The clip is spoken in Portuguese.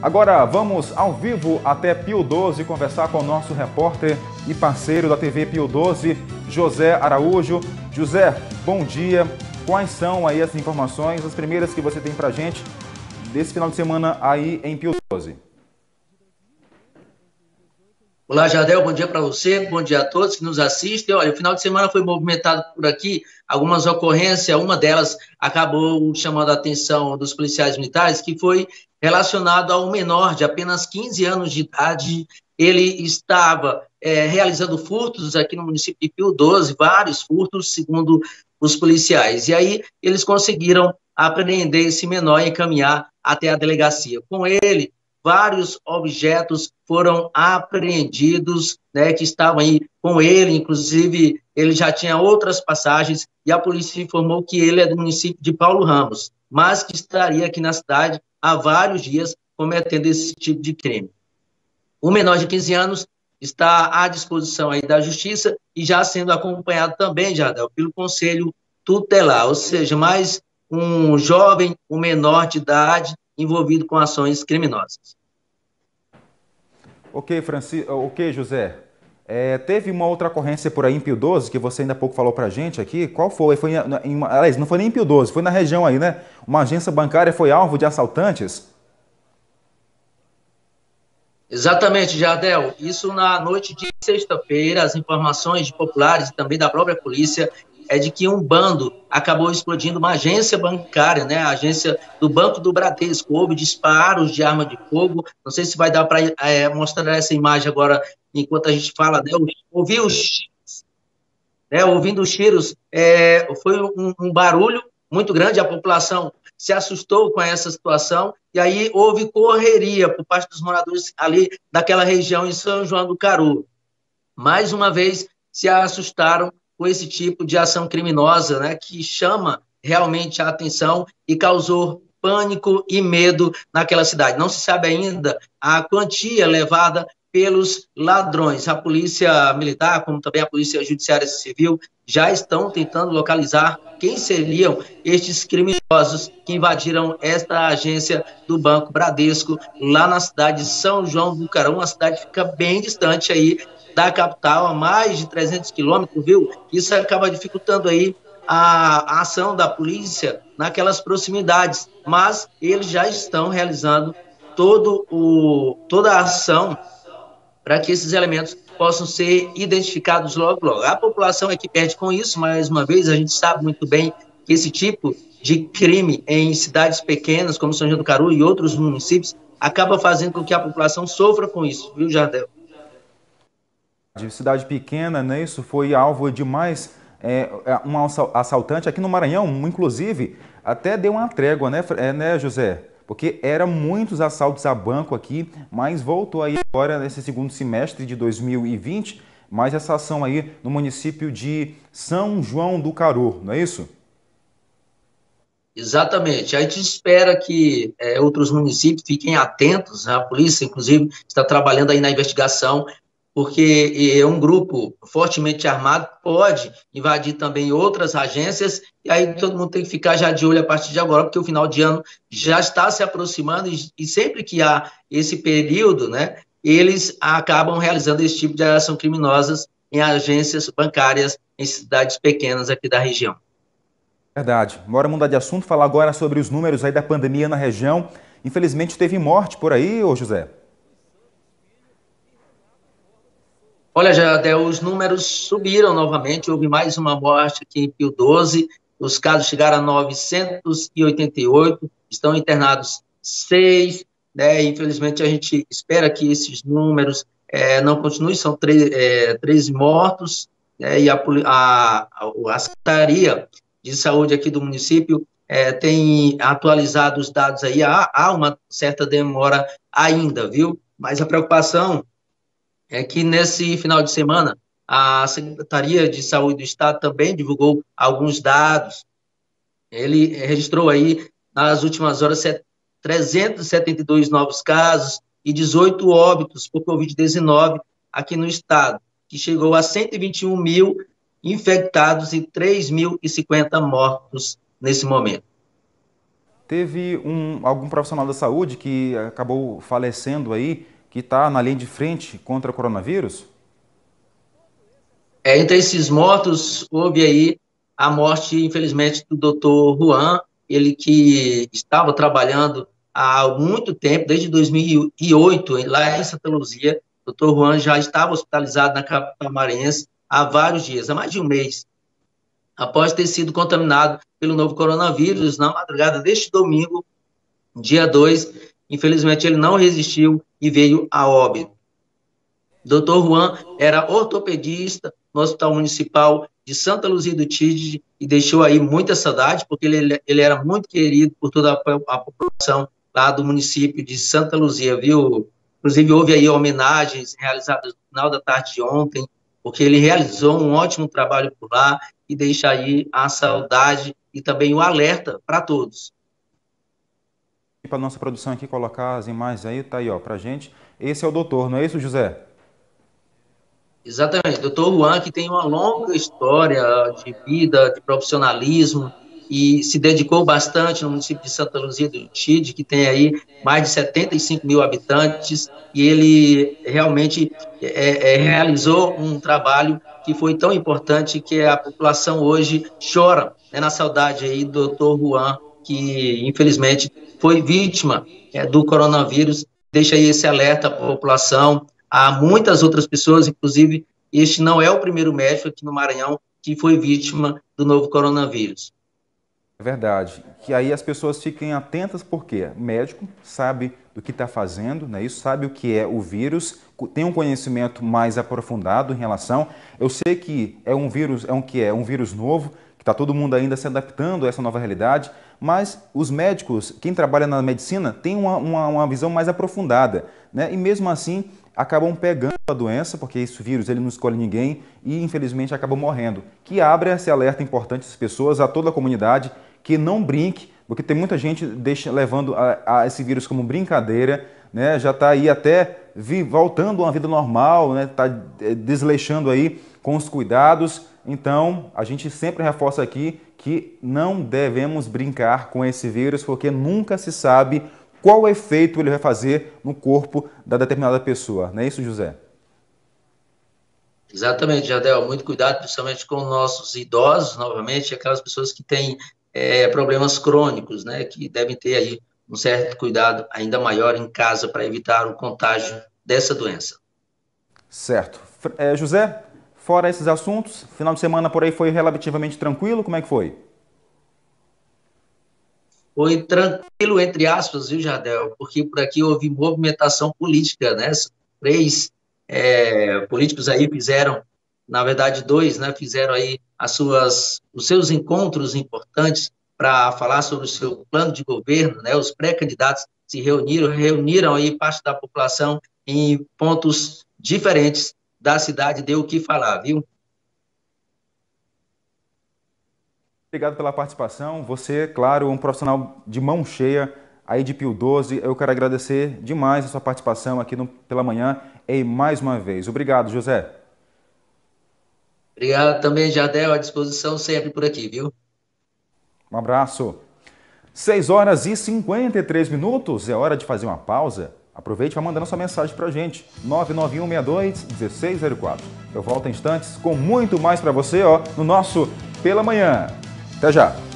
Agora vamos ao vivo até Pio 12 conversar com o nosso repórter e parceiro da TV Pio 12, José Araújo. José, bom dia. Quais são aí as informações, as primeiras que você tem pra gente desse final de semana aí em Pio 12? Olá, Jardel, bom dia para você, bom dia a todos que nos assistem. Olha, o final de semana foi movimentado por aqui, algumas ocorrências, uma delas acabou chamando a atenção dos policiais militares, que foi relacionado a um menor de apenas 15 anos de idade. Ele estava realizando furtos aqui no município de Pio 12, vários furtos, segundo os policiais. E aí eles conseguiram apreender esse menor e encaminhar até a delegacia. Com ele, vários objetos foram apreendidos, né, que estavam aí com ele, inclusive ele já tinha outras passagens, e a polícia informou que ele é do município de Paulo Ramos, mas que estaria aqui na cidade há vários dias cometendo esse tipo de crime. O menor de 15 anos está à disposição aí da justiça e já sendo acompanhado também, Jardel, pelo Conselho Tutelar, ou seja, mais um jovem, um menor de idade, envolvido com ações criminosas. Ok, José. Teve uma outra ocorrência por aí em Pio 12, que você ainda há pouco falou pra gente aqui. Qual foi? Aliás, não foi nem em Pio 12, foi na região aí, né? Uma agência bancária foi alvo de assaltantes? Exatamente, Jardel. Isso na noite de sexta-feira, as informações de populares e também da própria polícia é de que um bando acabou explodindo uma agência bancária, né? A agência do Banco do Bradesco. Houve disparos de arma de fogo. Não sei se vai dar para mostrar essa imagem agora enquanto a gente fala, né? Ouvi os, né? Ouvindo os tiros, foi um barulho muito grande. A população se assustou com essa situação e aí houve correria por parte dos moradores ali daquela região em São João do Caru. Mais uma vez se assustaram com esse tipo de ação criminosa, né, que chama realmente a atenção e causou pânico e medo naquela cidade. Não se sabe ainda a quantia levada pelos ladrões. A polícia militar, como também a polícia judiciária civil, já estão tentando localizar quem seriam estes criminosos que invadiram esta agência do Banco Bradesco lá na cidade de São João do Caru, uma cidade que fica bem distante aí da capital, a mais de 300 quilômetros, viu? Isso acaba dificultando aí a ação da polícia naquelas proximidades, mas eles já estão realizando toda a ação para que esses elementos possam ser identificados logo, logo. A população é que perde com isso, mais uma vez, a gente sabe muito bem que esse tipo de crime em cidades pequenas, como São João do Caru e outros municípios, acaba fazendo com que a população sofra com isso, viu, Jardel? De cidade pequena, né? Isso foi alvo de mais um assaltante aqui no Maranhão, inclusive, até deu uma trégua, né, José? Porque eram muitos assaltos a banco aqui, mas voltou aí agora nesse segundo semestre de 2020, mais essa ação aí no município de São João do Caru, não é isso? Exatamente. A gente espera que outros municípios fiquem atentos, né? A polícia, inclusive, está trabalhando aí na investigação, porque um grupo fortemente armado pode invadir também outras agências, e aí todo mundo tem que ficar já de olho a partir de agora, porque o final de ano já está se aproximando, e sempre que há esse período, né, eles acabam realizando esse tipo de ação criminosas em agências bancárias em cidades pequenas aqui da região. Verdade. Bora mudar de assunto, falar agora sobre os números aí da pandemia na região. Infelizmente teve morte por aí, ô José? Olha, Jardel, os números subiram novamente, houve mais uma morte aqui em Pio 12, os casos chegaram a 988, estão internados 6, né? Infelizmente a gente espera que esses números não continuem, são 13 mortos, né? E a Secretaria de Saúde aqui do município tem atualizado os dados aí, há uma certa demora ainda, viu? Mas a preocupação é que nesse final de semana a Secretaria de Saúde do Estado também divulgou alguns dados. Ele registrou aí nas últimas horas 372 novos casos e 18 óbitos por Covid-19 aqui no estado, que chegou a 121 mil infectados e 3.050 mortos nesse momento. Teve algum profissional da saúde que acabou falecendo aí, que está na linha de frente contra o coronavírus? Entre esses mortos, houve aí a morte, infelizmente, do doutor Juan, ele que estava trabalhando há muito tempo, desde 2008, lá em Santa Luzia. O doutor Juan já estava hospitalizado na capital maranhense há vários dias, há mais de um mês, após ter sido contaminado pelo novo coronavírus na madrugada deste domingo, dia 2. Infelizmente, ele não resistiu e veio a óbito. Dr. Juan era ortopedista no Hospital Municipal de Santa Luzia do Tide e deixou aí muita saudade, porque ele era muito querido por toda a população lá do município de Santa Luzia, viu? Inclusive, houve aí homenagens realizadas no final da tarde de ontem, porque ele realizou um ótimo trabalho por lá e deixa aí a saudade e também o alerta para todos. E para nossa produção aqui colocar as imagens aí, tá aí, ó, pra gente. Esse é o doutor, não é isso, José? Exatamente. Doutor Juan, que tem uma longa história de vida, de profissionalismo, e se dedicou bastante no município de Santa Luzia do Tide, que tem aí mais de 75 mil habitantes, e ele realmente realizou um trabalho que foi tão importante que a população hoje chora, né, na saudade aí do doutor Juan, que infelizmente foi vítima do coronavírus. Deixa aí esse alerta à população. Há muitas outras pessoas, inclusive, este não é o primeiro médico aqui no Maranhão que foi vítima do novo coronavírus. É verdade. Que aí as pessoas fiquem atentas porque o médico sabe do que está fazendo, né? Isso, sabe o que é o vírus, tem um conhecimento mais aprofundado em relação. Eu sei que é um vírus, é um vírus novo, que está todo mundo ainda se adaptando a essa nova realidade, mas os médicos, quem trabalha na medicina, tem uma visão mais aprofundada, né? E mesmo assim acabam pegando a doença, porque esse vírus ele não escolhe ninguém e infelizmente acabam morrendo. Que abre esse alerta importante às pessoas, a toda a comunidade, que não brinque, porque tem muita gente levando a esse vírus como brincadeira, né? Já está aí até voltando a uma vida normal, né? Está desleixando aí com os cuidados. Então, a gente sempre reforça aqui que não devemos brincar com esse vírus, porque nunca se sabe qual efeito ele vai fazer no corpo da determinada pessoa. Não é isso, José? Exatamente, Jardel. Muito cuidado, principalmente com nossos idosos, novamente, aquelas pessoas que têm problemas crônicos, né, que devem ter aí um certo cuidado ainda maior em casa para evitar o contágio dessa doença. Certo. José, fora esses assuntos, final de semana por aí foi relativamente tranquilo? Como é que foi? Foi tranquilo, entre aspas, viu, Jardel? Porque por aqui houve movimentação política, né? Três políticos aí fizeram, na verdade, dois, né? Fizeram aí os seus encontros importantes para falar sobre o seu plano de governo, né? Os pré-candidatos se reuniram aí parte da população em pontos diferentes da cidade, deu o que falar, viu? Obrigado pela participação. Você, claro, um profissional de mão cheia aí de Pio 12. Eu quero agradecer demais a sua participação aqui no Pela Manhã e mais uma vez. Obrigado, José. Obrigado também, Jardel, à disposição sempre por aqui, viu? Um abraço. 6h53. É hora de fazer uma pausa. Aproveite e vai mandando sua mensagem para a gente. 99162-1604. Eu volto em instantes com muito mais para você, ó, no nosso Pela Manhã. Até já!